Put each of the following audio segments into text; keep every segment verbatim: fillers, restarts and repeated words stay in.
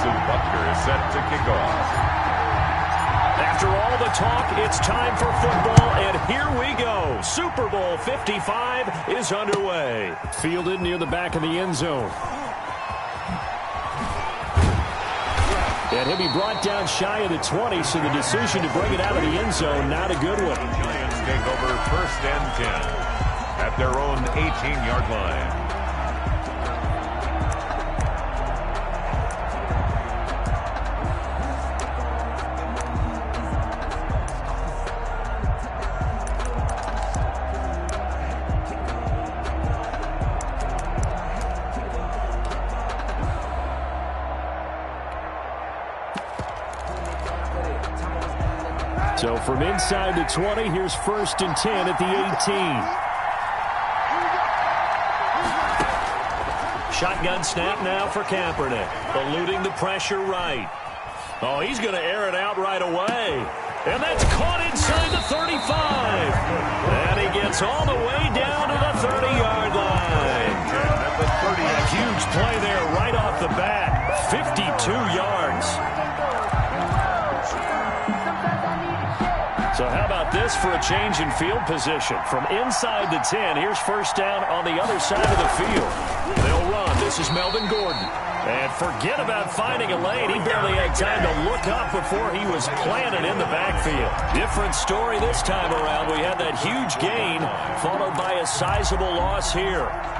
Sue Buckner is set to kick off. After all the talk, it's time for football, and here we go. Super Bowl fifty-five is underway. Fielded near the back of the end zone. And he'll be brought down shy of the twenty, so the decision to bring it out of the end zone, not a good one. Giants take over first and ten at their own eighteen-yard line. So from inside the twenty, here's first and ten at the eighteen. Shotgun snap now for Kaepernick. Eluding the pressure right. Oh, he's going to air it out right away. And that's caught inside the thirty-five. And he gets all the way down to the thirty-yard line. A huge play there right off the bat. fifty-two yards. So how about this for a change in field position? From inside the ten, here's first down on the other side of the field. They'll run. This is Melvin Gordon. And forget about finding a lane. He barely had time to look up before he was planted in the backfield. Different story this time around. We had that huge gain followed by a sizable loss here.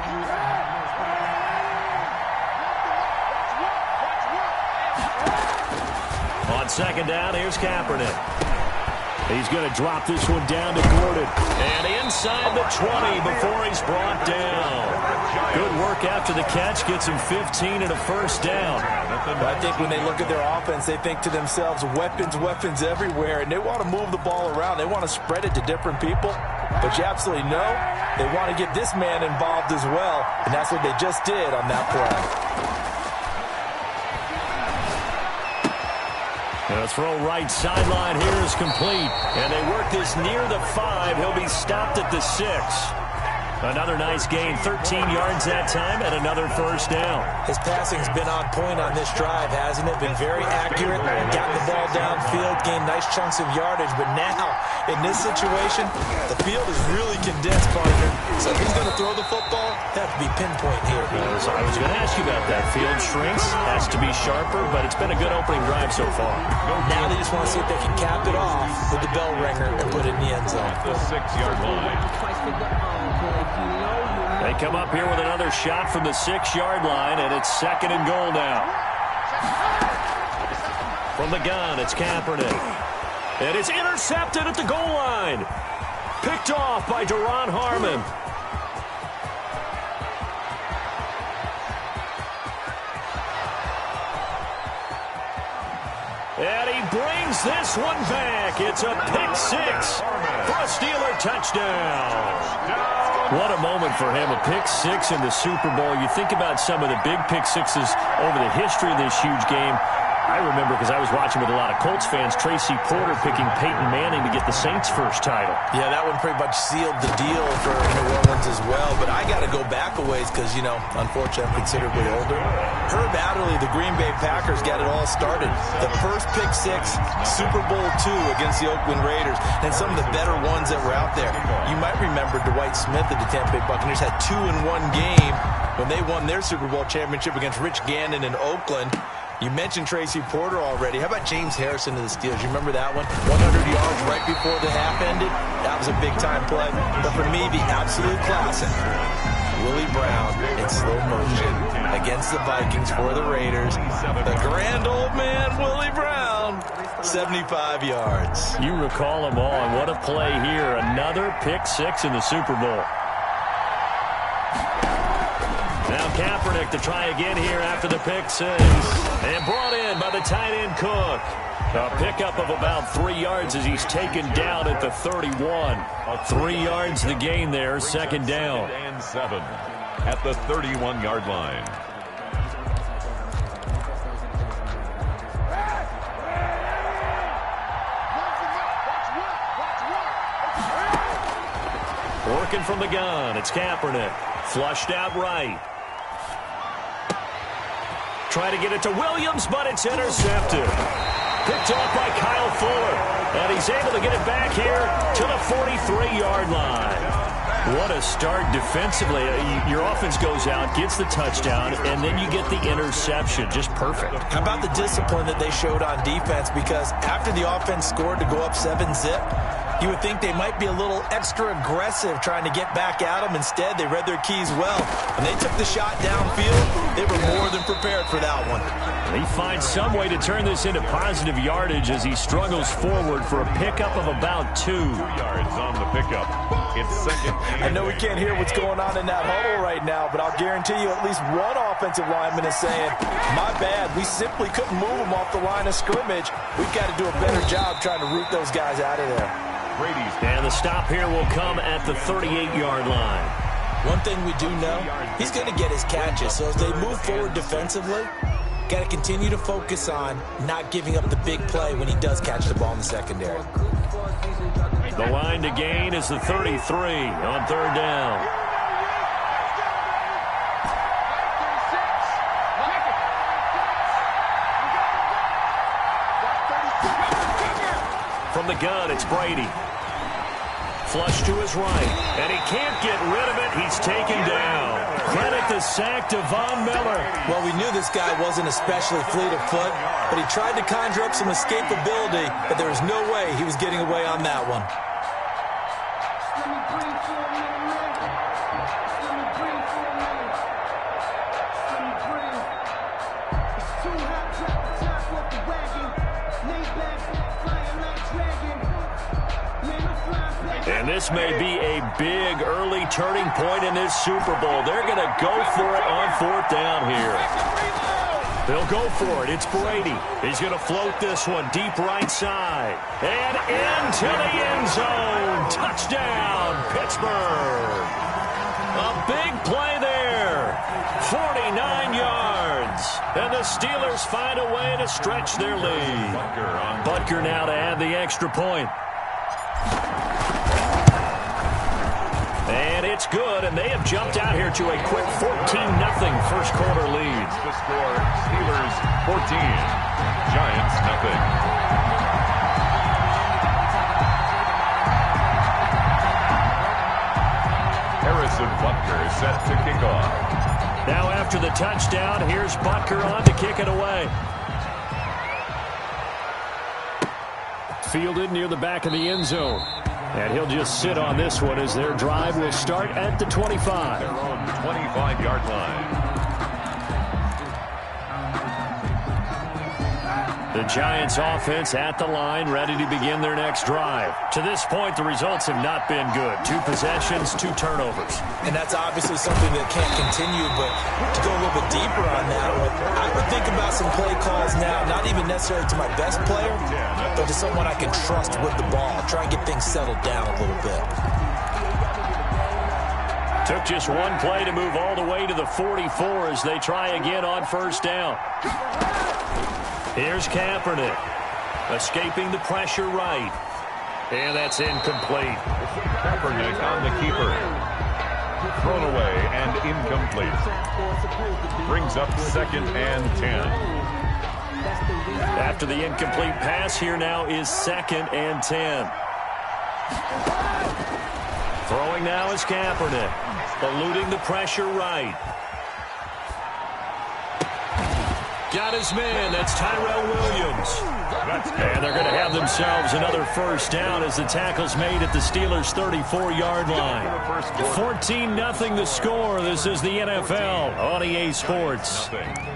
On second down, here's Kaepernick. He's going to drop this one down to Gordon. And inside the twenty before he's brought down. Good work after the catch. Gets him fifteen and a first down. I think when they look at their offense, they think to themselves, weapons, weapons everywhere. And they want to move the ball around. They want to spread it to different people. But you absolutely know they want to get this man involved as well. And that's what they just did on that play. The throw right sideline here is complete. And they work this near the five. He'll be stopped at the six. Another nice gain, thirteen yards that time, and another first down. His passing's been on point on this drive, hasn't it? Been very accurate, got the ball downfield, gained nice chunks of yardage. But now, in this situation, the field is really condensed, partner. So if he's going to throw the football, that has to be pinpoint here. As I was going to ask you about that. Field shrinks, has to be sharper, but it's been a good opening drive so far. Now they just want to see if they can cap it off with the bell ringer and put it in the end zone. The six-yard line. They come up here with another shot from the six-yard line, and it's second and goal now. From the gun, it's Kaepernick. And it's intercepted at the goal line. Picked off by Duron Harmon. And he brings this one back. It's a pick six for a Steeler touchdown. What a moment for him, a pick six in the Super Bowl. You think about some of the big pick sixes over the history of this huge game. I remember, because I was watching with a lot of Colts fans, Tracy Porter picking Peyton Manning to get the Saints' first title. Yeah, that one pretty much sealed the deal for New Orleans as well. But I got to go back a ways because, you know, unfortunately, I'm considerably older. Herb Adderley, the Green Bay Packers, got it all started. The first pick six, Super Bowl two against the Oakland Raiders, and some of the better ones that were out there. You might remember Dwight Smith of the Tampa Bay Buccaneers had two in one game when they won their Super Bowl championship against Rich Gannon in Oakland. You mentioned Tracy Porter already. How about James Harrison of the Steelers? You remember that one? one hundred yards right before the half ended. That was a big-time play. But for me, the absolute classic, Willie Brown in slow motion against the Vikings for the Raiders. The grand old man, Willie Brown, seventy-five yards. You recall them all, and what a play here. Another pick six in the Super Bowl. Now Kaepernick to try again here after the pick six. And brought in by the tight end Cook. A pickup of about three yards as he's taken down at the thirty-one. Three yards the gain there, second down. And seven at the thirty-one-yard line. Working from the gun, it's Kaepernick. Flushed out right. try to get it to Williams, but it's intercepted. Picked off by Kyle Fuller. And he's able to get it back here to the forty-three yard line. What a start defensively. Your offense goes out, gets the touchdown, and then you get the interception. Just perfect. How about the discipline that they showed on defense? Because after the offense scored to go up seven zip, you would think they might be a little extra aggressive trying to get back at them. Instead, they read their keys well. When they took the shot downfield, they were more than prepared for that one. He finds some way to turn this into positive yardage as he struggles forward for a pickup of about two. Two yards on the pickup. It's second. I know we can't hear what's going on in that huddle right now, but I'll guarantee you at least one offensive lineman is saying, my bad, we simply couldn't move them off the line of scrimmage. We've got to do a better job trying to root those guys out of there. Brady's. And the stop here will come at the thirty-eight yard line. One thing we do know, he's going to get his catches. So as they move forward defensively, got to continue to focus on not giving up the big play when he does catch the ball in the secondary. The line to gain is the thirty-three on third down. From the gun, it's Brady. Flush to his right, and he can't get rid of it. He's taken down. Credit the sack to Von Miller. Well, we knew this guy wasn't especially fleet of foot, but he tried to conjure up some escapability, but there was no way he was getting away on that one. And this may be a big early turning point in this Super Bowl. They're going to go for it on fourth down here. They'll go for it. It's Brady. He's going to float this one deep right side. And into the end zone. Touchdown, Pittsburgh. A big play there. forty-nine yards. And the Steelers find a way to stretch their lead. Butker now to add the extra point. And it's good, and they have jumped out here to a quick fourteen nothing first quarter lead. The score, Steelers fourteen, Giants nothing. Harrison Butker is set to kick off. Now after the touchdown, here's Butker on to kick it away. Fielded near the back of the end zone. And he'll just sit on this one as their drive will start at the twenty-five. Their own twenty-five yard line. The Giants offense at the line, ready to begin their next drive. To this point, the results have not been good. Two possessions, two turnovers. And that's obviously something that can't continue, but to go a little bit deeper on that, I would think about some play calls now, not even necessarily to my best player, but to someone I can trust with the ball. Try and get things settled down a little bit. Took just one play to move all the way to the forty-four as they try again on first down. Here's Kaepernick, escaping the pressure right. And that's incomplete. Kaepernick on the keeper. Thrown away and incomplete. Brings up second and ten. After the incomplete pass, here now is second and ten. Throwing now is Kaepernick, eluding the pressure right. Got his man. That's Tyrell Williams. And they're going to have themselves another first down as the tackle's made at the Steelers' thirty-four yard line. fourteen nothing the score. This is the N F L on E A Sports.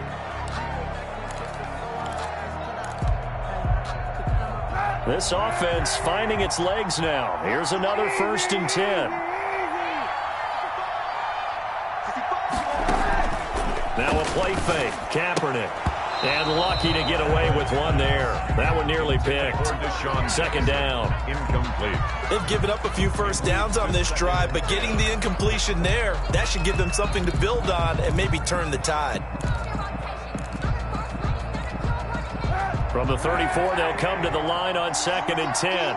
This offense finding its legs now. Here's another first and ten. Now a play fake. Kaepernick. And lucky to get away with one there. That one nearly picked. Second down. Incomplete. They've given up a few first downs on this drive, but getting the incompletion there, that should give them something to build on and maybe turn the tide. From the thirty-four, they'll come to the line on second and ten.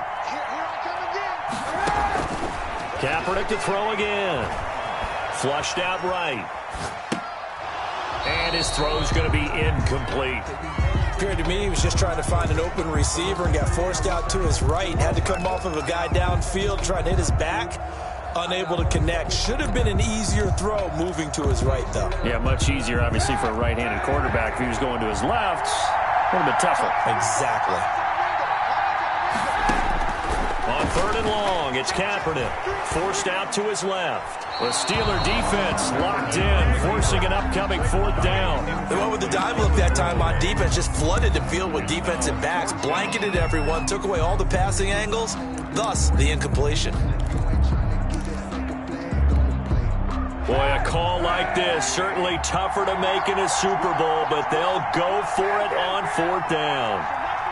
Kaepernick to throw again. Flushed out right. And his throw's going to be incomplete. Appeared to me he was just trying to find an open receiver and got forced out to his right. Had to come off of a guy downfield, trying to hit his back. Unable to connect. Should have been an easier throw moving to his right, though. Yeah, much easier, obviously, for a right-handed quarterback. If he was going to his left, a little bit tougher. Exactly. On third and long, it's Kaepernick. Forced out to his left. The Steeler defense locked in, forcing an upcoming fourth down. They went with the dive look that time on defense, just flooded the field with defensive backs, blanketed everyone, took away all the passing angles, thus the incompletion. Boy, a call like this, certainly tougher to make in a Super Bowl, but they'll go for it on fourth down.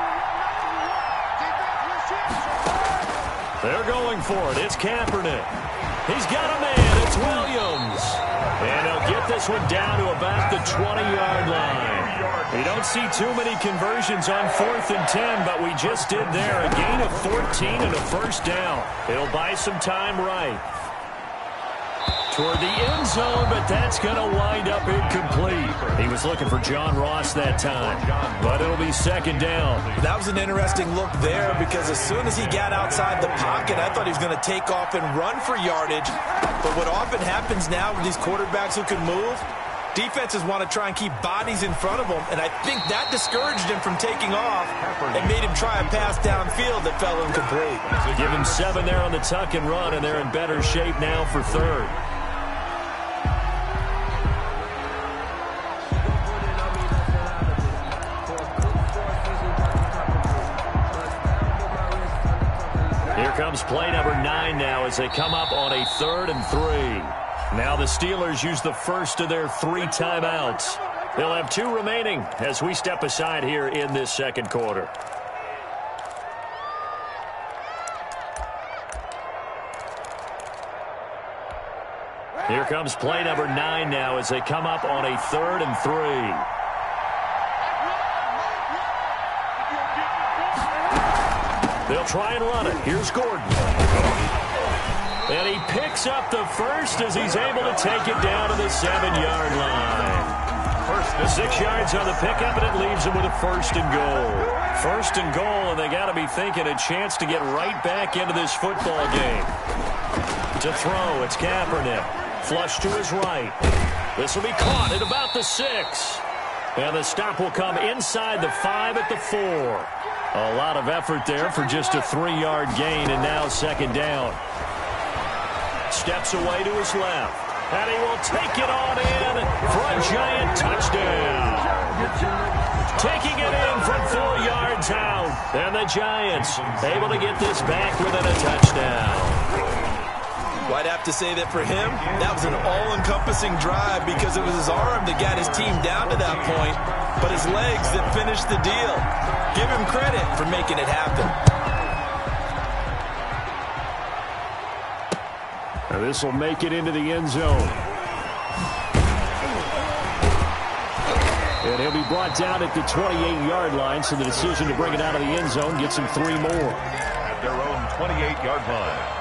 They're going for it. It's Kaepernick. He's got a man. It's Williams. And he'll get this one down to about the twenty-yard line. We don't see too many conversions on fourth and ten, but we just did there. A gain of fourteen and a first down. It'll buy some time right. Toward the end zone, but that's going to wind up incomplete. He was looking for John Ross that time, but it'll be second down. That was an interesting look there because as soon as he got outside the pocket, I thought he was going to take off and run for yardage. But what often happens now with these quarterbacks who can move, defenses want to try and keep bodies in front of them, and I think that discouraged him from taking off and made him try a pass downfield that fell incomplete. Give him seven there on the tuck and run, and they're in better shape now for third. Here comes play number nine now as they come up on a third and three. Now the Steelers use the first of their three timeouts. They'll have two remaining as we step aside here in this second quarter. Here comes play number nine now as they come up on a third and three. They'll try and run it. Here's Gordon. And he picks up the first as he's able to take it down to the seven-yard line. First, the six yards on the pickup, and it leaves him with a first and goal. First and goal, and they got to be thinking a chance to get right back into this football game. To throw, it's Kaepernick. Flush to his right. This will be caught at about the six. And the stop will come inside the five at the four. A lot of effort there for just a three-yard gain, and now second down. Steps away to his left, and he will take it on in for a giant touchdown. Taking it in from four yards out, and the Giants able to get this back within a touchdown. Well, I'd have to say that for him, that was an all-encompassing drive because it was his arm that got his team down to that point, but his legs that finished the deal. Give him credit for making it happen. Now this will make it into the end zone. And he'll be brought down at the twenty-eight-yard line, so the decision to bring it out of the end zone gets him three more. At their own twenty-eight-yard line.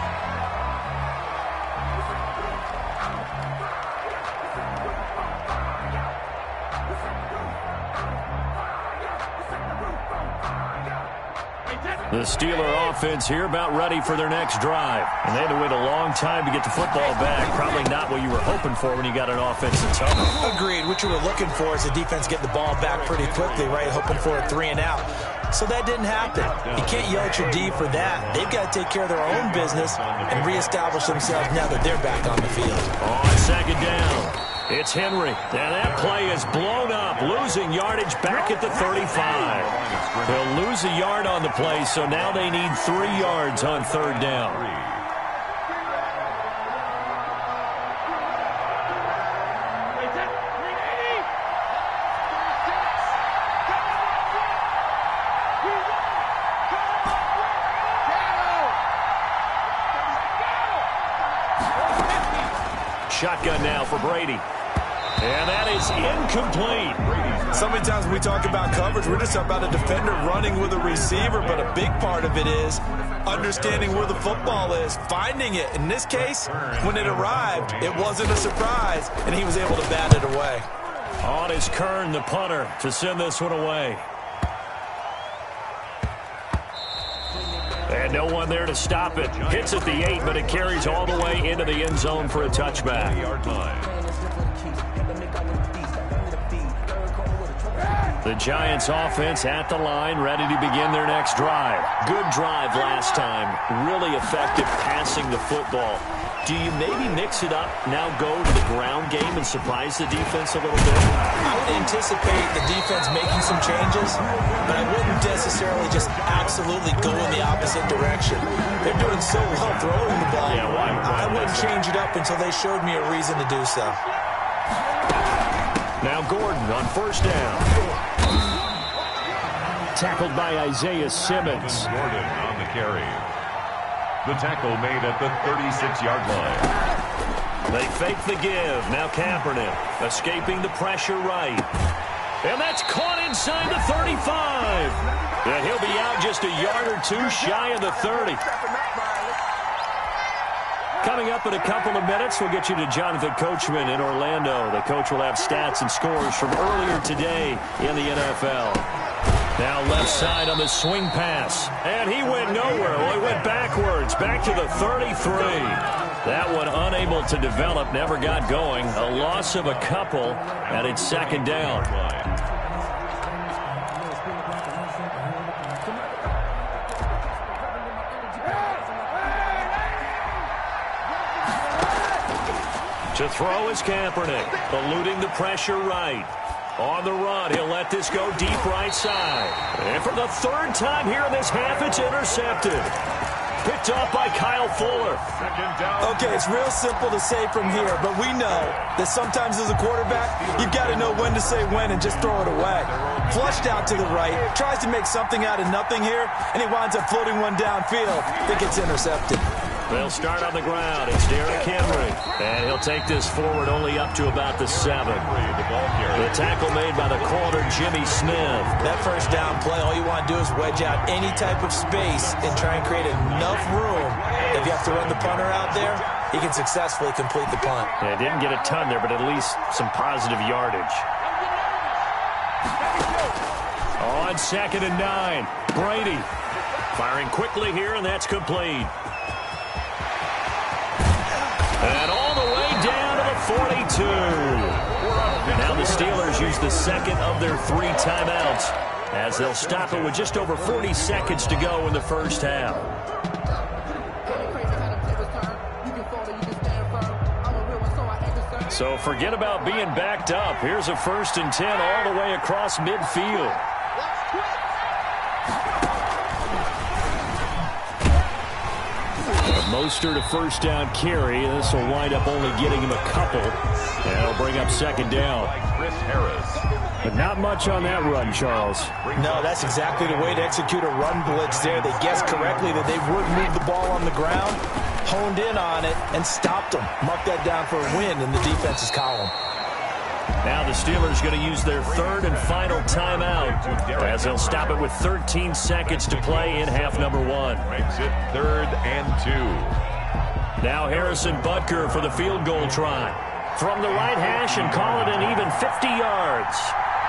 The Steeler offense here about ready for their next drive. And they had to wait a long time to get the football back. Probably not what you were hoping for when you got an offense that's home. Agreed. What you were looking for is the defense getting the ball back pretty quickly, right? Hoping for a three and out. So that didn't happen. You can't yell at your D for that. They've got to take care of their own business and reestablish themselves now that they're back on the field. On second down, it's Henry. And that play is blown up, losing yardage back at the thirty-five. They'll lose a yard on the play, so now they need three yards on third down. Shotgun now for Brady. And that is incomplete. So many times when we talk about coverage, we're just talking about a defender running with a receiver, but a big part of it is understanding where the football is, finding it. In this case, when it arrived, it wasn't a surprise, and he was able to bat it away. On is Kern, the punter, to send this one away. And no one there to stop it. Hits at the eight, but it carries all the way into the end zone for a touchback. The Giants offense at the line, ready to begin their next drive. Good drive last time. Really effective passing the football. Do you maybe mix it up, now go to the ground game and surprise the defense a little bit? I would anticipate the defense making some changes, but I wouldn't necessarily just absolutely go in the opposite direction. They're doing so well throwing the ball. Yeah, why, why I wouldn't change it up until they showed me a reason to do so. Now Gordon on first down. Tackled by Isaiah Simmons. Gordon on the carry. The tackle made at the thirty-six-yard line. They fake the give. Now Kaepernick escaping the pressure right. And that's caught inside the thirty-five. And he'll be out just a yard or two shy of the thirty. Coming up in a couple of minutes, we'll get you to Jonathan Coachman in Orlando. The coach will have stats and scores from earlier today in the N F L. Now left side on the swing pass. And he went nowhere. Well, he went backwards, back to the thirty-three. That one unable to develop, never got going. A loss of a couple, and it's second down. To throw is Kaepernick, eluding the pressure right. On the run, he'll let this go deep right side. And for the third time here in this half, it's intercepted. Picked off by Kyle Fuller. Okay, it's real simple to say from here, but we know that sometimes as a quarterback, you've got to know when to say when and just throw it away. Flushed out to the right, tries to make something out of nothing here, and he winds up floating one downfield that gets intercepted. They'll start on the ground. It's Derrick Henry. And he'll take this forward only up to about the seven. The tackle made by the corner, Jimmy Smith. That first down play, all you want to do is wedge out any type of space and try and create enough room. If you have to run the punter out there, he can successfully complete the punt. Yeah, didn't get a ton there, but at least some positive yardage. On second and nine, Brady firing quickly here, and that's complete. And all the way down to the forty-two. Now the Steelers use the second of their three timeouts as they'll stop it with just over forty seconds to go in the first half. So forget about being backed up. Here's a first and ten all the way across midfield. Mostert a first down carry. This will wind up only getting him a couple. And it'll bring up second down. Chris Harris. But not much on that run, Charles. No, that's exactly the way to execute a run blitz there. They guessed correctly that they would move the ball on the ground, honed in on it, and stopped them. Marked that down for a win in the defense's column. Now the Steelers going to use their third and final timeout as they'll stop it with thirteen seconds to play in half number one. Makes it third and two. Now Harrison Butker for the field goal try. From the right hash and call it an even fifty yards.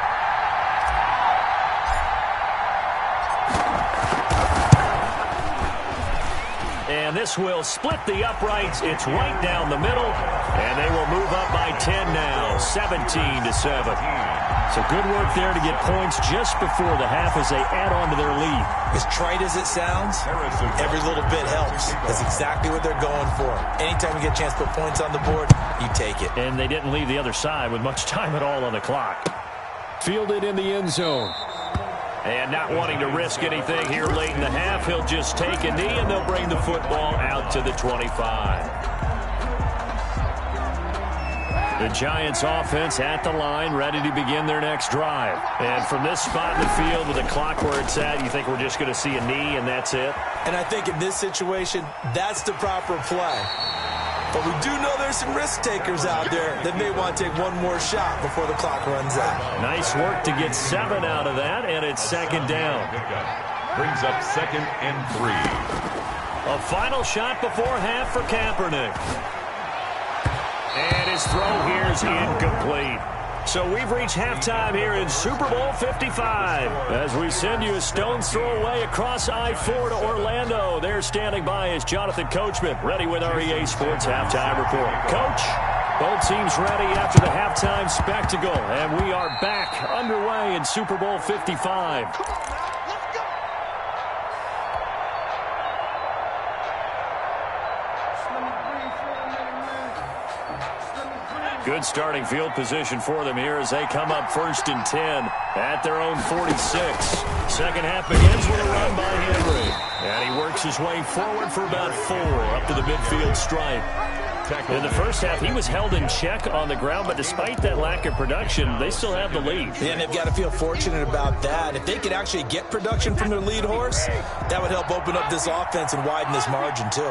And this will split the uprights. It's right down the middle. And they will move up by ten now, seventeen to seven. So good work there to get points just before the half as they add on to their lead. As trite as it sounds, every little bit helps. That's exactly what they're going for. Anytime you get a chance to put points on the board, you take it. And they didn't leave the other side with much time at all on the clock. Fielded in the end zone. And not wanting to risk anything here late in the half, he'll just take a knee and they'll bring the football out to the twenty-five. The Giants offense at the line, ready to begin their next drive. And from this spot in the field with the clock where it's at, you think we're just going to see a knee and that's it? And I think in this situation, that's the proper play. But we do know there's some risk takers out there that may want to take one more shot before the clock runs out. Nice work to get seven out of that, and it's second down. Brings up second and three. A final shot before half for Kaepernick. And his throw here is incomplete. So we've reached halftime here in Super Bowl fifty-five. As we send you a stone's throw away across I four to Orlando. There standing by is Jonathan Coachman, ready with our E A Sports Halftime Report. Coach, both teams ready after the halftime spectacle. And we are back underway in Super Bowl fifty-five. Good starting field position for them here as they come up first and ten at their own forty-six. Second half begins with a run by Henry. And he works his way forward for about four up to the midfield stripe. In the first half, he was held in check on the ground, but despite that lack of production, they still have the lead. Yeah, and they've got to feel fortunate about that. If they could actually get production from their lead horse, that would help open up this offense and widen this margin too.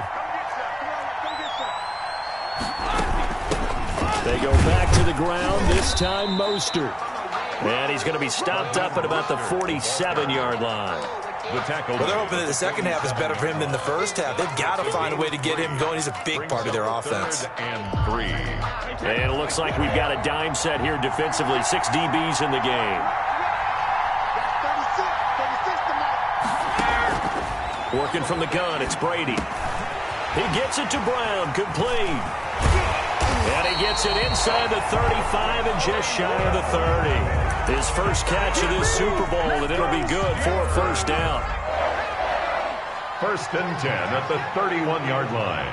They go back to the ground, this time Mostert. And he's going to be stopped up at about the forty-seven-yard line. The tackle. Well, they're hoping that the second half is better for him than the first half. They've got to find a way to get him going. He's a big part of their offense. And three. And it looks like we've got a dime set here defensively. Six D Bs in the game. Working from the gun, it's Brady. He gets it to Brown, complete. And he gets it inside the thirty-five and just shy of the thirty. His first catch of this Super Bowl, and it'll be good for a first down. First and ten at the thirty-one-yard line.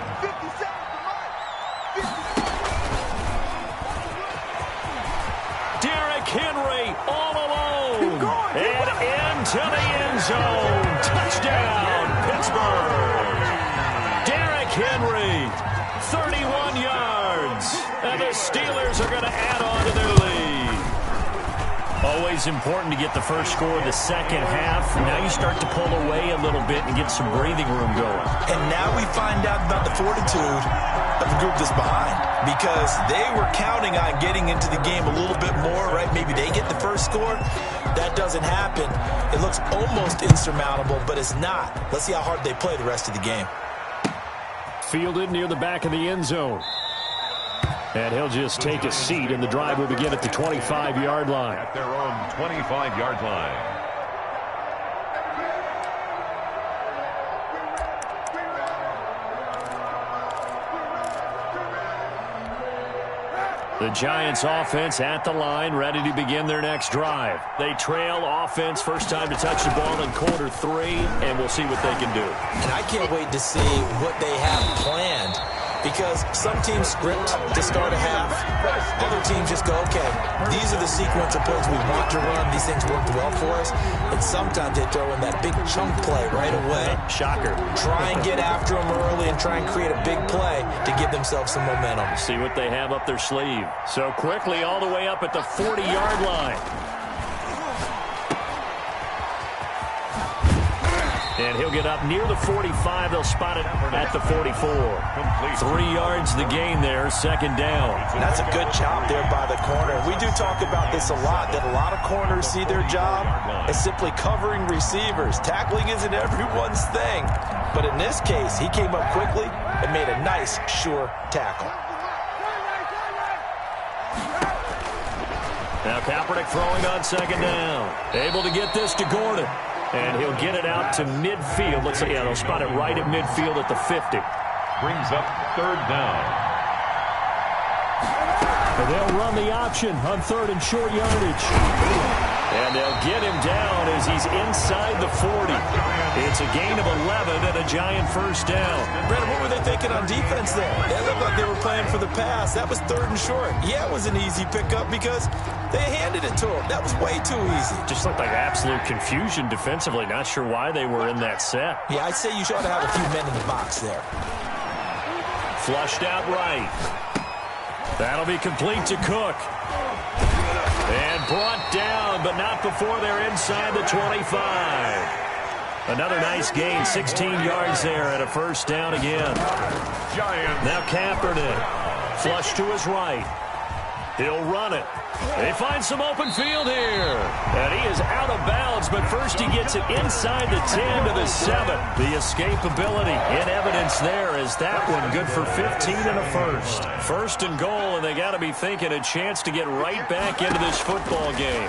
Derrick Henry all alone. And into the end zone. Touchdown, Pittsburgh. Derrick Henry, thirty-one yards. And the Steelers are going to add on to their lead. Always important to get the first score of the second half. Now you start to pull away a little bit and get some breathing room going. And now we find out about the fortitude of the group that's behind, because they were counting on getting into the game a little bit more, right? Maybe they get the first score. That doesn't happen. It looks almost insurmountable, but it's not. Let's see how hard they play the rest of the game. Fielded near the back of the end zone. And he'll just take a seat, and the drive will begin at the twenty-five-yard line. At their own twenty-five-yard line. The Giants offense at the line, ready to begin their next drive. They trail offense, first time to touch the ball in quarter three, and we'll see what they can do. And I can't wait to see what they have planned, because some teams script to start a half. Other teams just go, okay, these are the sequence of plays we want to run. These things worked well for us. And sometimes they throw in that big chunk play right away. Shocker. Try and get after them early and try and create a big play to give themselves some momentum. See what they have up their sleeve. So quickly all the way up at the forty-yard line. And he'll get up near the forty-five. They'll spot it at the forty-four. Three yards the gain there, second down. And that's a good job there by the corner. We do talk about this a lot, that a lot of corners see their job as simply covering receivers. Tackling isn't everyone's thing. But in this case, he came up quickly and made a nice, sure tackle. Now Kaepernick throwing on second down. Able to get this to Gordon. And he'll get it out to midfield. Looks like, yeah, they'll spot it right at midfield at the fifty. Brings up third down. And they'll run the option on third and short yardage. And they'll get him down as he's inside the forty. It's a gain of eleven and a Giant first down. Brandon, what were they thinking on defense there? They looked like they were playing for the pass. That was third and short. Yeah, it was an easy pickup because they handed it to him. That was way too easy. Just looked like absolute confusion defensively. Not sure why they were in that set. Yeah, I'd say you should have a few men in the box there. Flushed out right. That'll be complete to Cook. And brought down, but not before they're inside the twenty-five. Another nice gain, sixteen yards there and a first down again. Giants. Now Kaepernick. Flush to his right. He'll run it. They find some open field here. And he is out of bounds, but first he gets it inside the ten to the seven. The escapability in evidence there as that one good for fifteen and a first. First and goal, and they got to be thinking a chance to get right back into this football game.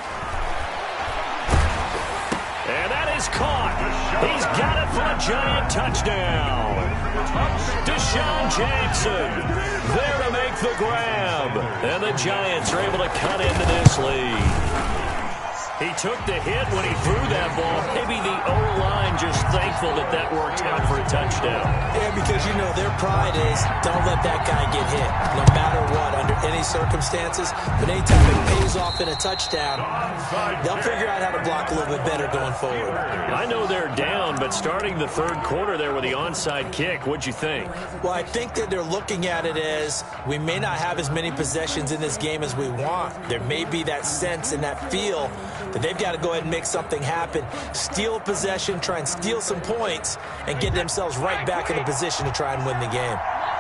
And that is caught. He's got it for a Giant touchdown. Deshaun Jackson there to make the grab. And the Giants are able to cut into this lead. He took the hit when he threw that ball. Maybe the O-line just thankful that that worked out for a touchdown. Yeah, because, you know, their pride is don't let that guy get hit, no matter what, under any circumstances. But anytime it pays off in a touchdown, they'll figure out how to block a little bit better going forward. I know they're down, but starting the third quarter there with the onside kick, what'd you think? Well, I think that they're looking at it as we may not have as many possessions in this game as we want. There may be that sense and that feel that they've got to go ahead and make something happen, steal a possession, try and steal some points, and get themselves right back in a position to try and win the game.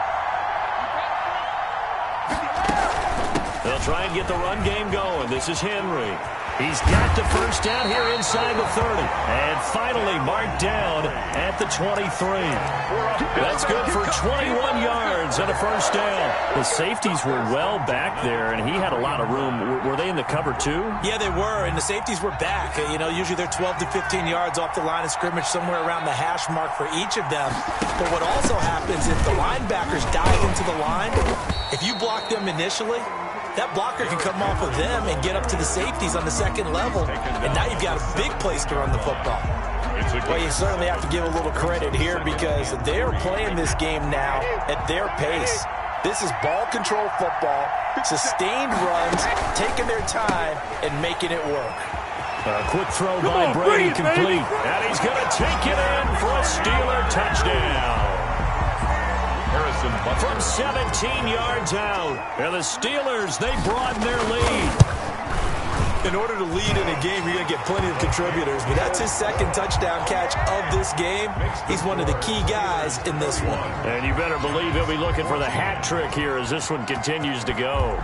They'll try and get the run game going. This is Henry. He's got the first down here inside the thirty. And finally marked down at the twenty-three. That's good for twenty-one yards and a first down. The safeties were well back there, and he had a lot of room. Were they in the cover too? Yeah, they were, and the safeties were back. You know, usually they're twelve to fifteen yards off the line of scrimmage, somewhere around the hash mark for each of them. But what also happens if the linebackers dive into the line, if you block them initially, that blocker can come off of them and get up to the safeties on the second level, and now you've got a big place to run the football. Well, you certainly have to give a little credit here because they're playing this game now at their pace. This is ball control football, sustained runs, taking their time, and making it work. A quick throw by Brady, complete. And he's going to take it in for a Steeler touchdown. From seventeen yards out. And the Steelers, they broaden their lead. In order to lead in a game, you're going to get plenty of contributors. But that's his second touchdown catch of this game. He's one of the key guys in this one. And you better believe he'll be looking for the hat trick here as this one continues to go.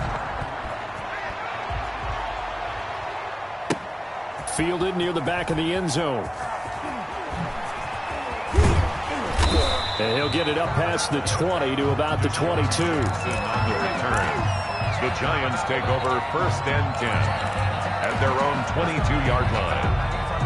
Fielded near the back of the end zone. And he'll get it up past the twenty to about the twenty-two. On the return, the Giants take over first and ten at their own twenty-two-yard line.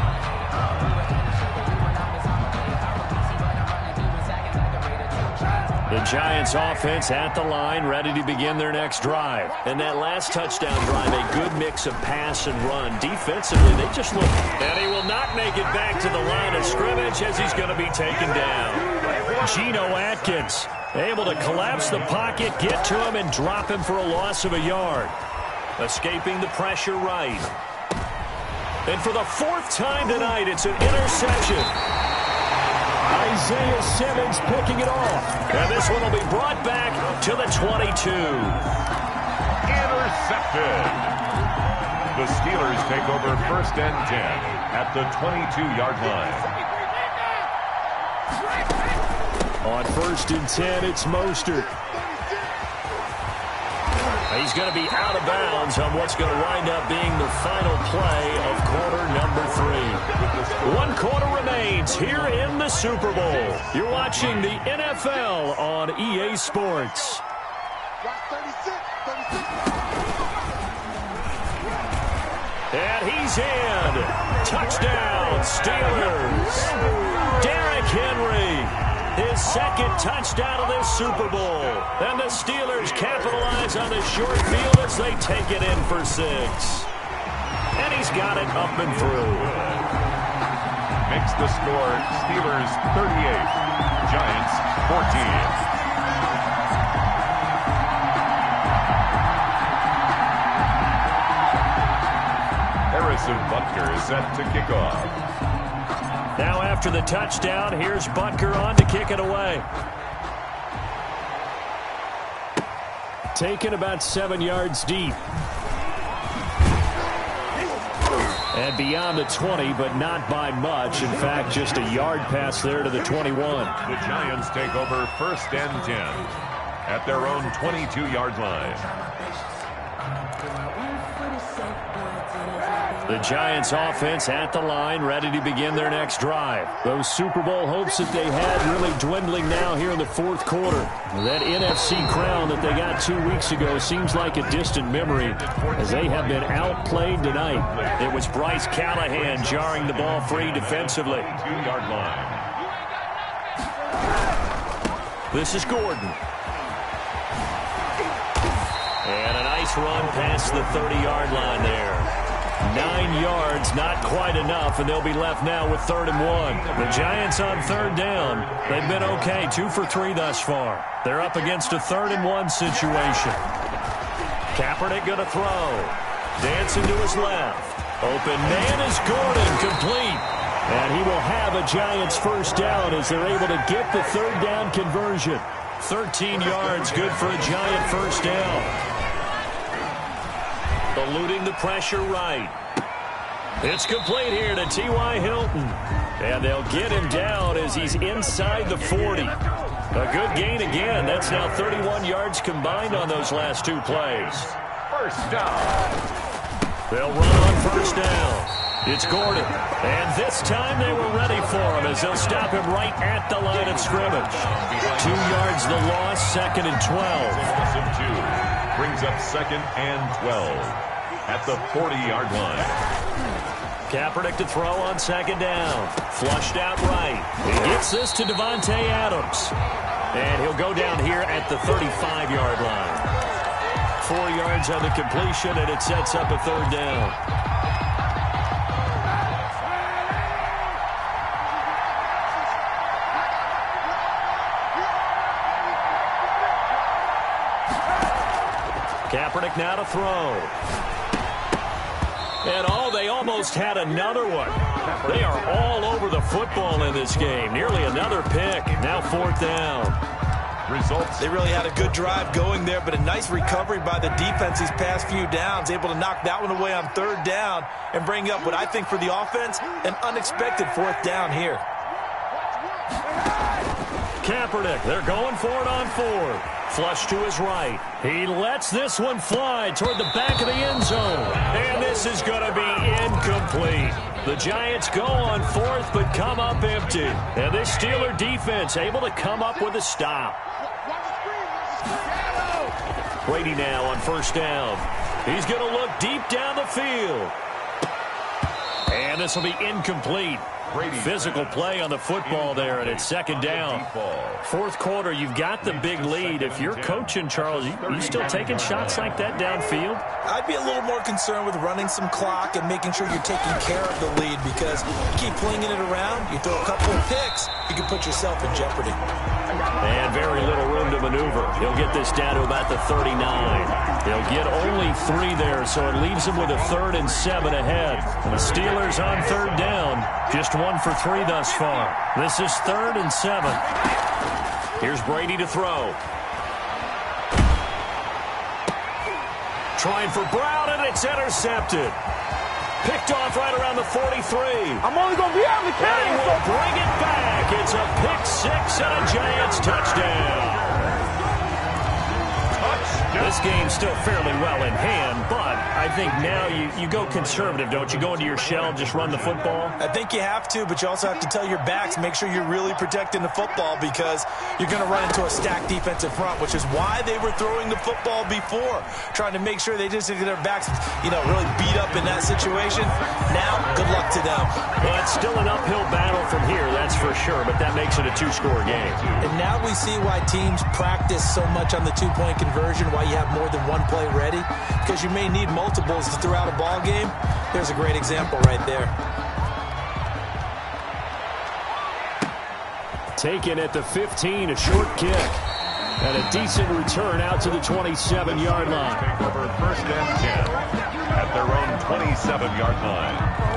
The Giants offense at the line, ready to begin their next drive. And that last touchdown drive, a good mix of pass and run. Defensively, they just look. And he will not make it back to the line of scrimmage as he's going to be taken down. Geno Atkins able to collapse the pocket, get to him, and drop him for a loss of a yard. Escaping the pressure right. And for the fourth time tonight, it's an interception. Isaiah Simmons picking it off. And this one will be brought back to the twenty-two. Intercepted. The Steelers take over first and ten at the twenty-two-yard line. On first and ten, it's Mostert. He's going to be out of bounds on what's going to wind up being the final play of quarter number three. One quarter remains here in the Super Bowl. You're watching the N F L on E A Sports. And he's in. Touchdown, Steelers. Derrick Henry. His second touchdown of this Super Bowl. And the Steelers capitalize on the short field as they take it in for six. And he's got it up and through. Makes the score Steelers thirty-eight, Giants fourteen. Harrison Butker is set to kick off. Now after the touchdown, here's Butker on to kick it away. Taken about seven yards deep. And beyond the twenty, but not by much. In fact, just a yard pass there to the twenty-one. The Giants take over first and ten at their own twenty-two-yard line. The Giants offense at the line, ready to begin their next drive. Those Super Bowl hopes that they had really dwindling now here in the fourth quarter. That N F C crown that they got two weeks ago seems like a distant memory as they have been outplayed tonight. It was Bryce Callahan jarring the ball free defensively. Two-yard line. This is Gordon. And a nice run past the thirty-yard line there. Nine yards, not quite enough, and they'll be left now with third and one. The Giants on third down. They've been okay, two for three thus far. They're up against a third and one situation. Kaepernick going to throw. Dancing to his left. Open man is Gordon, complete. And he will have a Giants first down as they're able to get the third down conversion. thirteen yards, good for a Giant first down. Eluding the pressure right. It's complete here to T Y. Hilton. And they'll get him down as he's inside the forty. A good gain again. That's now thirty-one yards combined on those last two plays. First down. They'll run on first down. It's Gordon. And this time they were ready for him as they'll stop him right at the line of scrimmage. Two yards the loss, second and twelve. Loss of two. Brings up second and twelve at the forty-yard line. Kaepernick to throw on second down. Flushed out right. He gets this to Devontae Adams. And he'll go down here at the thirty-five-yard line. Four yards on the completion, and it sets up a third down. Kaepernick now to throw. And oh, they almost had another one. They are all over the football in this game. Nearly another pick. Now fourth down. Results. They really had a good drive going there, but a nice recovery by the defense these past few downs. Able to knock that one away on third down and bring up what I think for the offense, an unexpected fourth down here. Kaepernick, they're going for it on fourth. Flush to his right. He lets this one fly toward the back of the end zone. And this is going to be incomplete. The Giants go on fourth but come up empty. And this Steeler defense able to come up with a stop. Brady now on first down. He's going to look deep down the field. And this will be incomplete. Physical play on the football there, and it's second down. Fourth quarter, you've got the big lead. If you're coaching, Charles, you, you still taking shots like that downfield? I'd be a little more concerned with running some clock and making sure you're taking care of the lead, because you keep flinging it around, you throw a couple of picks, you can put yourself in jeopardy. And very little room to maneuver. He'll get this down to about the thirty-nine. They'll get only three there, so it leaves them with a third and seven ahead. And the Steelers on third down, just one for three thus far. This is third and seven. Here's Brady to throw. Trying for Brown, and it's intercepted. Picked off right around the forty-three. I'm only going to be on the They will bring it back. It's a pick six and a Giants touchdown. This game's still fairly well in hand, but I think now you, you go conservative, don't you? Go into your shell, just run the football? I think you have to, but you also have to tell your backs, make sure you're really protecting the football, because you're going to run into a stacked defensive front, which is why they were throwing the football before, trying to make sure they just get their backs, you know, really beat up in that situation. Now, good luck to them. Well, it's still an uphill battle from here, that's for sure, but that makes it a two-score game. And now we see why teams practice so much on the two-point conversion, why you have more than one play ready, because you may need multiples throughout a ball game. There's a great example right there. Taken at the fifteen, a short kick. And a decent return out to the twenty-seven-yard line. Take over first and ten at their own twenty-seven-yard line.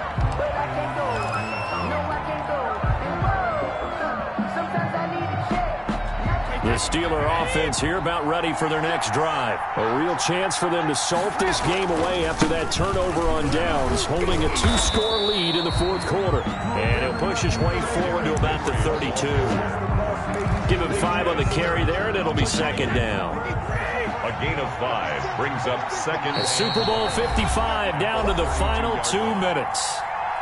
The Steeler offense here about ready for their next drive. A real chance for them to salt this game away after that turnover on downs, holding a two-score lead in the fourth quarter. And he'll push his way forward to about the thirty-two. Give him five on the carry there, and it'll be second down. A gain of five brings up second. And Super Bowl fifty-five down to the final two minutes.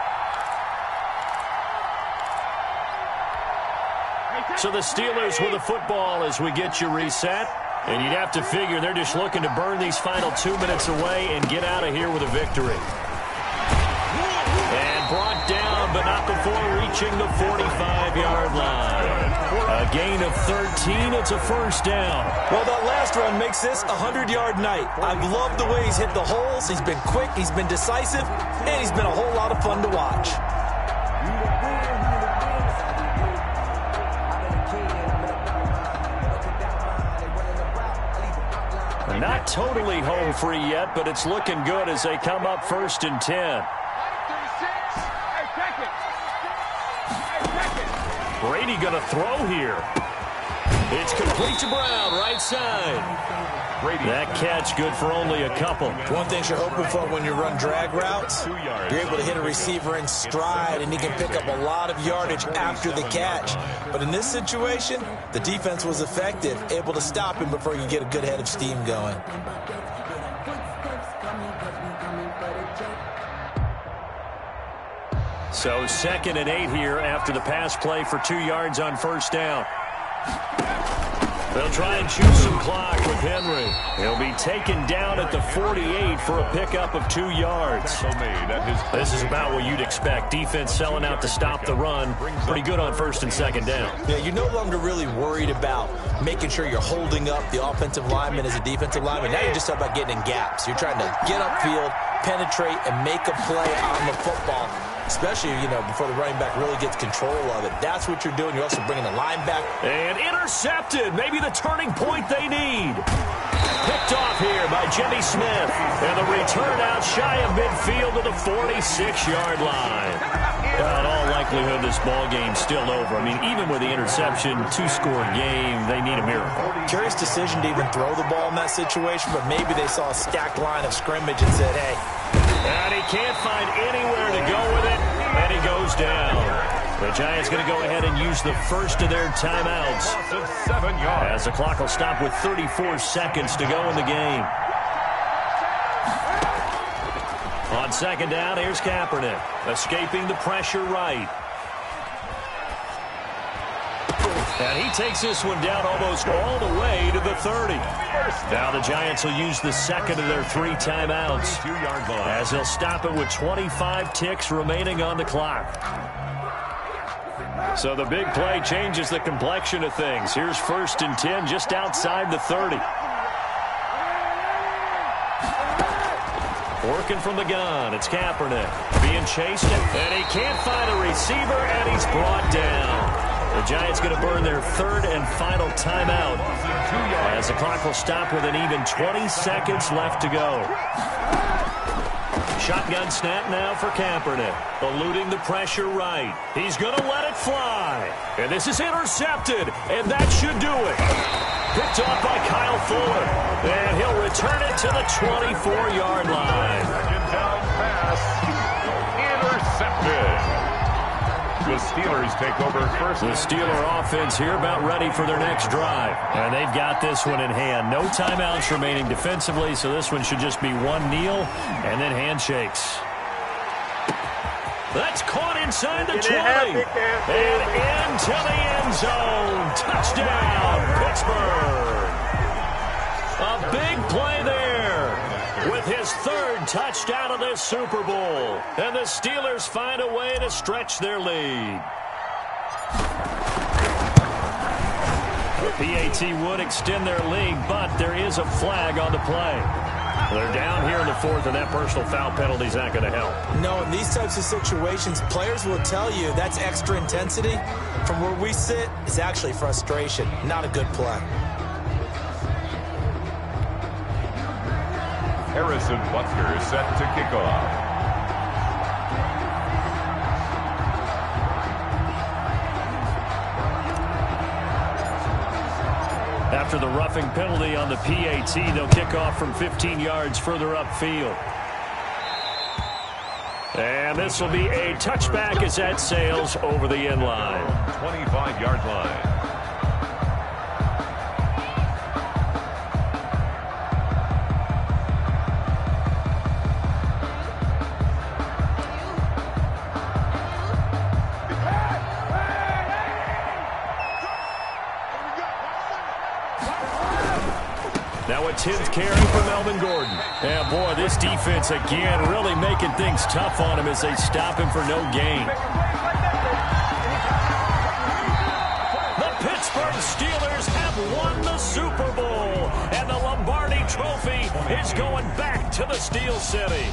So the Steelers with the football as we get you reset. And you'd have to figure they're just looking to burn these final two minutes away and get out of here with a victory. And brought down, but not before reaching the forty-five-yard line. A gain of thirteen. It's a first down. Well, that last run makes this a hundred-yard night. I've loved the way he's hit the holes. He's been quick, he's been decisive, and he's been a whole lot of fun to watch. Not totally home free yet, but it's looking good as they come up first and ten. Brady going to throw here. It's complete to Brown, right side. Brady. That catch good for only a couple. One thing you're hoping for when you run drag routes, you're able to hit a receiver in stride, and he can pick up a lot of yardage after the catch. But in this situation, the defense was effective, able to stop him before you get a good head of steam going. So second and eight here after the pass play for two yards on first down. They'll try and choose some clock with Henry. He'll be taken down at the forty-eight for a pickup of two yards. This is about what you'd expect. Defense selling out to stop the run. Pretty good on first and second down. Yeah, you're no longer really worried about making sure you're holding up the offensive lineman as a defensive lineman. Now you're just about getting in gaps. You're trying to get upfield, penetrate, and make a play on the football. Especially, you know, before the running back really gets control of it. That's what you're doing. You're also bringing the line back. And intercepted. Maybe the turning point they need. Picked off here by Jimmy Smith. And the return out shy of midfield to the forty-six-yard line. Uh, in all likelihood, this ball game's still over. I mean, even with the interception, two-score game, they need a miracle. Curious decision to even throw the ball in that situation, but maybe they saw a stacked line of scrimmage and said, hey. And he can't find anywhere to go with it, and he goes down. The Giants going to go ahead and use the first of their timeouts. Seven yards. As the clock will stop with thirty-four seconds to go in the game. On second down, here's Kaepernick, escaping the pressure right. And he takes this one down almost all the way to the thirty. Now the Giants will use the second of their three timeouts as they'll stop it with twenty-five ticks remaining on the clock. So the big play changes the complexion of things. Here's first and ten just outside the thirty. Working from the gun, it's Kaepernick being chased, and he can't find a receiver, and he's brought down. The Giants going to burn their third and final timeout as the clock will stop with an even twenty seconds left to go. Shotgun snap now for Kaepernick, eluding the pressure right. He's going to let it fly. And this is intercepted, and that should do it. Picked off by Kyle Fuller, and he'll return it to the twenty-four-yard line. Second down pass. Intercepted. The Steelers take over first. The Steeler offense here about ready for their next drive. And they've got this one in hand. No timeouts remaining defensively, so this one should just be one kneel and then handshakes. That's caught inside the twenty. And into the end zone. Touchdown, Pittsburgh. A big play there. With his third touchdown of this Super Bowl. And the Steelers find a way to stretch their lead. The P A T would extend their lead, but there is a flag on the play. They're down here in the fourth, and that personal foul penalty is not going to help. No, in these types of situations, players will tell you that's extra intensity. From where we sit, it's actually frustration, not a good play. Harrison Butker is set to kick off. After the roughing penalty on the P A T, they'll kick off from fifteen yards further upfield. And this will be a touchback as that sails over the end line. twenty-five-yard line. Now a tenth carry for Melvin Gordon. Yeah, boy, this defense again really making things tough on him as they stop him for no gain. The Pittsburgh Steelers have won the Super Bowl, and the Lombardi Trophy is going back to the Steel City.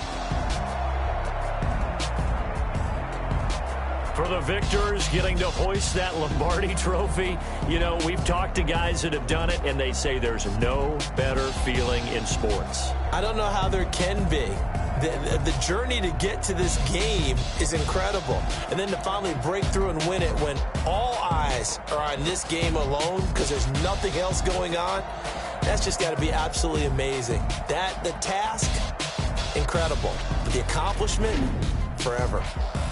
For the victors, getting to hoist that Lombardi Trophy, you know, we've talked to guys that have done it, and they say there's no better feeling in sports. I don't know how there can be. The, the, the journey to get to this game is incredible. And then to finally break through and win it when all eyes are on this game alone because there's nothing else going on, that's just got to be absolutely amazing. That, the task, incredible. But the accomplishment, forever.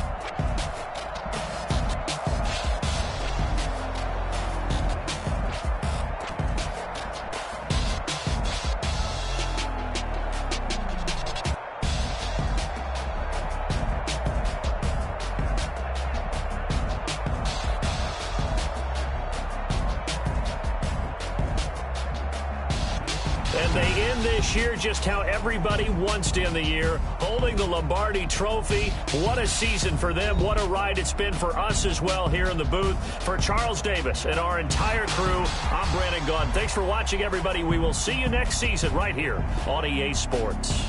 And they end this year just how everybody wants to end the year, holding the Lombardi Trophy. What a season for them. What a ride it's been for us as well here in the booth. For Charles Davis and our entire crew, I'm Brandon Gaudin. Thanks for watching, everybody. We will see you next season right here on E A Sports.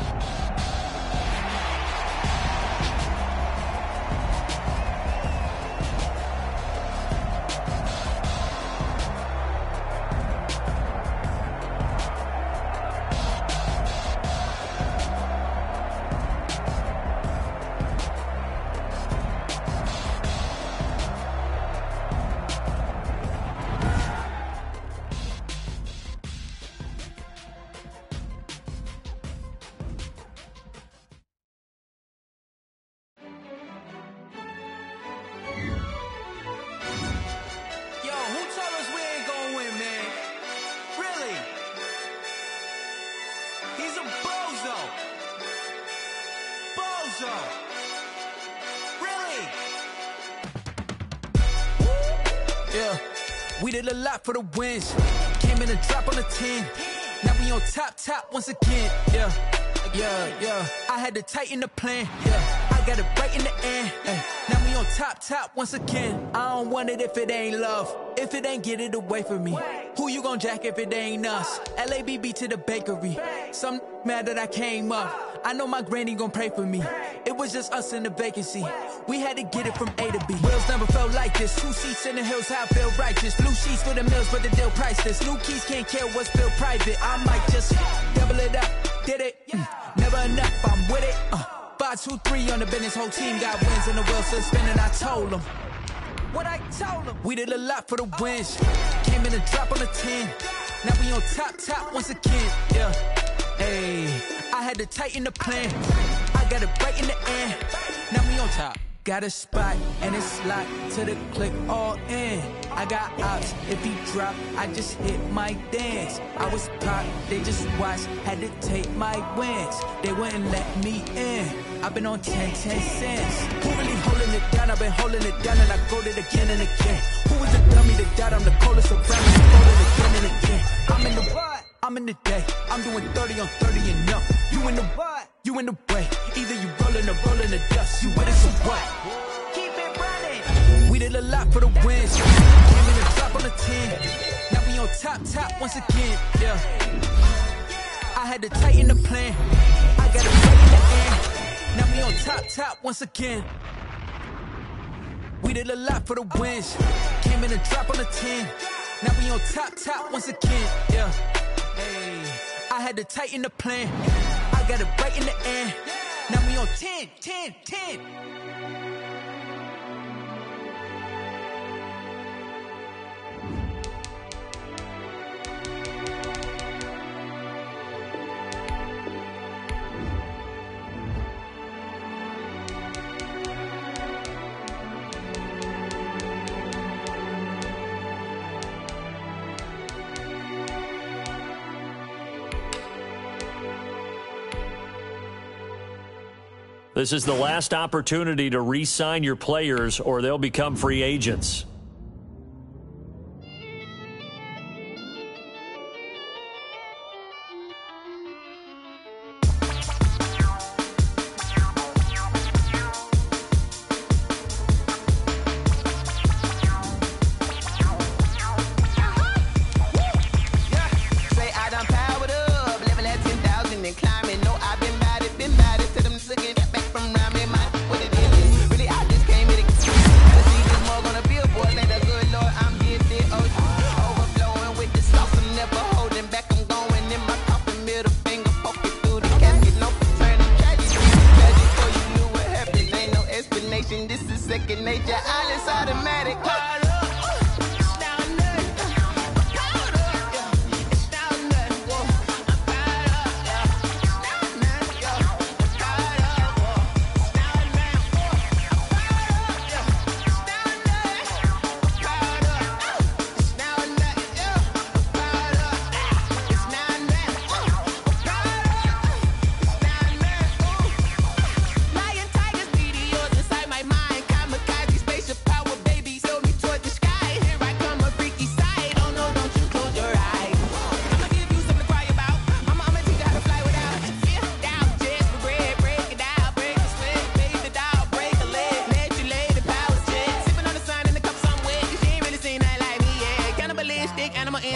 Yeah, we did a lot for the wins. Came in and dropped on the ten. Now we on top, top once again. Yeah, yeah, yeah. I had to tighten the plan. Yeah, I got it right in the end. Ay, now we on top, top once again. I don't want it if it ain't love. If it ain't, get it away from me. Who you gon' jack if it ain't us? L A B B to the bakery. Some mad that I came up. I know my granny gon' pray for me. It was just us in the vacancy. We had to get it from A to B. Wheels never felt like this. Two seats in the hills, how I feel righteous. Blue sheets for the mills, but the deal priceless. New keys can't care what's still private. I might just double it up. Did it? Mm, never enough, I'm with it. Uh, five, two, three on the business. Whole team got wins and the wheels still spinning. I told them what I told them. We did a lot for the wins. Came in and dropped on the ten. Now we on top, top once again. Yeah. Hey, I had to tighten the plan. I got it right in the end. Now we on top. Got a spot and it's locked to the click all in. I got ops, if he drop, I just hit my dance. I was pop, they just watched, had to take my wins. They wouldn't let me in. I've been on ten, ten cents. Who really holding it down? I've been holding it down and I go it again and again. Who was the dummy that died? I'm the coldest around me, holding again and again. I'm in the what? I'm in the day. I'm doing thirty on thirty and up. You in the what? You in the way. Either you rolling or rolling the dust. You with it, so what? Keep it running. We did a lot for the wins. Came in and drop on the ten. Now we on top, top once again. Yeah. I had to tighten the plan. I got it right in the end. Now we on top, top once again. We did a lot for the wins. Came in and drop on the ten. Now we on top, top once again. Yeah. Hey, I had to tighten the plan. I got it right in the end. Now we on ten, ten, ten. This is the last opportunity to re-sign your players or they'll become free agents.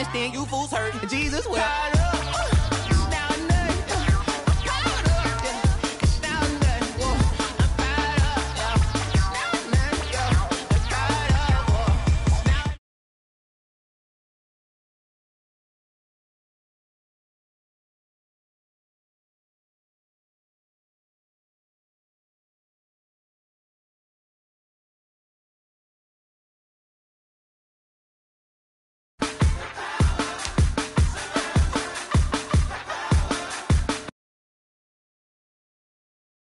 then you fools hurt. Jesus wept.